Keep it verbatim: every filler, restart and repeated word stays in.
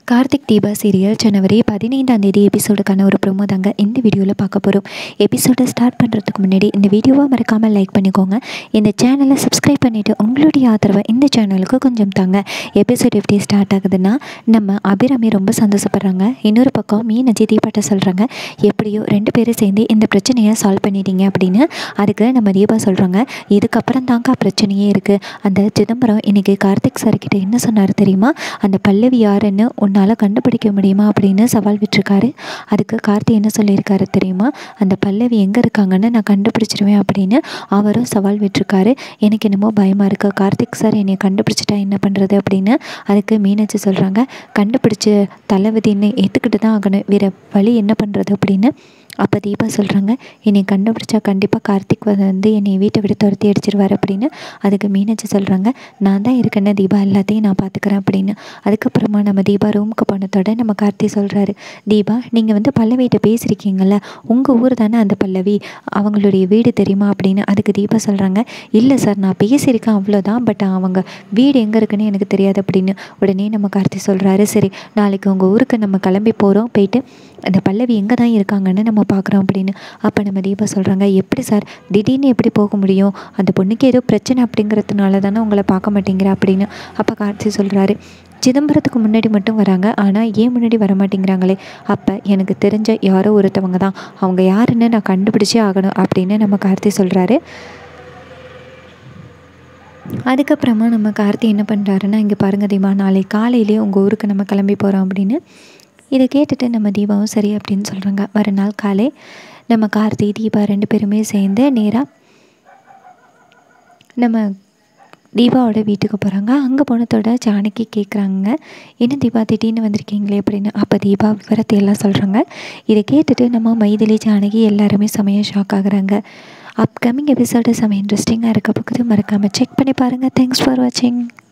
Karthik Deepa serial ஜனவரி பதினைந்தாம் தேதி எபிசோடுக்கான ஒரு ப்ரோமோ தாங்க இந்த வீடியோவில் பார்க்க போகிறோம். எபிசோடை ஸ்டார்ட் பண்ணுறதுக்கு முன்னாடி இந்த வீடியோவை மறக்காமல் லைக் பண்ணிக்கோங்க. இந்த சேனலை சப்ஸ்கிரைப் பண்ணிவிட்டு உங்களுடைய ஆதரவை இந்த சேனலுக்கு கொஞ்சம் தாங்க. எபிசோடு எப்படி ஸ்டார்ட் ஆகுதுன்னா, நம்ம அபிராமி ரொம்ப சந்தோஷப்படுறாங்க. இன்னொரு பக்கம் மீனாட்சி தீபாட்ட சொல்கிறாங்க, எப்படியோ ரெண்டு பேரும் சேர்ந்து இந்த பிரச்சனையை சால்வ் பண்ணிட்டீங்க அப்படின்னு. அதுக்கு நம்ம தீபா சொல்கிறாங்க, இதுக்கப்புறம் தாங்க பிரச்சனையே இருக்குது. அந்த சிதம்பரம் இன்றைக்கி கார்த்திக் சார்கிட்ட என்ன சொன்னார் தெரியுமா, அந்த பல்லவி யாருன்னு உன்னால் கண்டுபிடிக்க முடியுமா அப்படின்னு சவால் விட்டுருக்காரு. அதுக்கு கார்த்தி என்ன சொல்லியிருக்காரு தெரியுமா, அந்த பல்லவி எங்கே இருக்காங்கன்னு நான் கண்டுபிடிச்சிருவேன் அப்படின்னு அவரும் சவால் விட்டுருக்காரு. எனக்கு என்னமோ பயமாக இருக்குது, கார்த்திக் சார் என்னை கண்டுபிடிச்சிட்டா என்ன பண்ணுறது அப்படின்னு. அதுக்கு மீனாட்சி சொல்கிறாங்க, கண்டுபிடிச்சி தளபதின்னு ஏற்றுக்கிட்டு தான் ஆகணும், வேறு வழி என்ன பண்ணுறது அப்படின்னு. அப்போ தீபா சொல்கிறாங்க, என்னை கண்டுபிடிச்சா கண்டிப்பாக கார்த்திக் வந்து என்னை வீட்டை விட்டு துரத்தி அடிச்சிருவார் அப்படின்னு. அதுக்கு மீனாட்சி சொல்கிறாங்க, நான் தான் இருக்கேன்னு தீபா, எல்லாத்தையும் நான் பார்த்துக்கிறேன் அப்படின்னு. அதுக்கப்புறமா நம்ம தீபா ரூமுக்கு போனதோட நம்ம கார்த்தி சொல்கிறாரு, தீபா நீங்கள் வந்து பல்லவிகிட்ட பேசியிருக்கீங்கள்ல, உங்கள் ஊர் தானே அந்த பல்லவி, அவங்களுடைய வீடு தெரியுமா அப்படின்னு. அதுக்கு தீபா சொல்கிறாங்க, இல்லை சார் நான் பேசியிருக்கேன் அவ்வளோதான், பட் அவங்க வீடு எங்கே இருக்குன்னு எனக்கு தெரியாது அப்படின்னு. உடனே நம்ம கார்த்தி சொல்கிறாரு, சரி நாளைக்கு உங்கள் ஊருக்கு நம்ம கிளம்பி போகிறோம், போயிட்டு அந்த பல்லவி எங்கே தான் இருக்காங்கன்னு நம்ம பார்க்குறோம் அப்படின்னு. அப்போ நம்ம தீபா சொல்கிறாங்க, எப்படி சார் திடீர்னு எப்படி போக முடியும், அந்த பொண்ணுக்கு ஏதோ பிரச்சனை அப்படிங்கிறதுனால தானே உங்களை பார்க்க மாட்டேங்கிற அப்படின்னு. அப்போ கார்த்தி சொல்கிறாரு, சிதம்பரத்துக்கு முன்னாடி மட்டும் வராங்க, ஆனால் ஏன் முன்னாடி வர மாட்டேங்கிறாங்களே, அப்போ எனக்கு தெரிஞ்ச யாரோ ஒருத்தவங்க தான், அவங்க யாருன்னு நான் கண்டுபிடிச்சே ஆகணும் அப்படின்னு நம்ம கார்த்தி சொல்கிறாரு. அதுக்கப்புறமா நம்ம கார்த்தி என்ன பண்ணுறாருன்னா, இங்கே பாருங்கள் தீபா, நாளைக்கு காலையிலே உங்கள் ஊருக்கு நம்ம கிளம்பி போகிறோம் அப்படின்னு. இதை கேட்டுட்டு நம்ம தீபாவும் சரி அப்படின்னு சொல்கிறாங்க. மறுநாள் காலை நம்ம கார்த்தி தீபா ரெண்டு பேருமே சேர்ந்து நேராக நம்ம தீபாவோட வீட்டுக்கு போகிறாங்க. அங்கே போனதோட ஜானகி கேட்குறாங்க, என்ன தீபா திடீர்னு வந்திருக்கீங்களே அப்படின்னு. அப்போ தீபா விவரத்தை எல்லாம் சொல்கிறாங்க. இதை கேட்டுட்டு நம்ம மைதிலி ஜானகி எல்லாருமே செமையாக ஷாக் ஆகுறாங்க. அப்கமிங் எபிசோடு செம்ம இன்ட்ரெஸ்டிங்காக இருக்க பக்கத்து மறக்காமல் செக் பண்ணி பாருங்கள். தேங்க்ஸ் ஃபார் வாட்சிங்.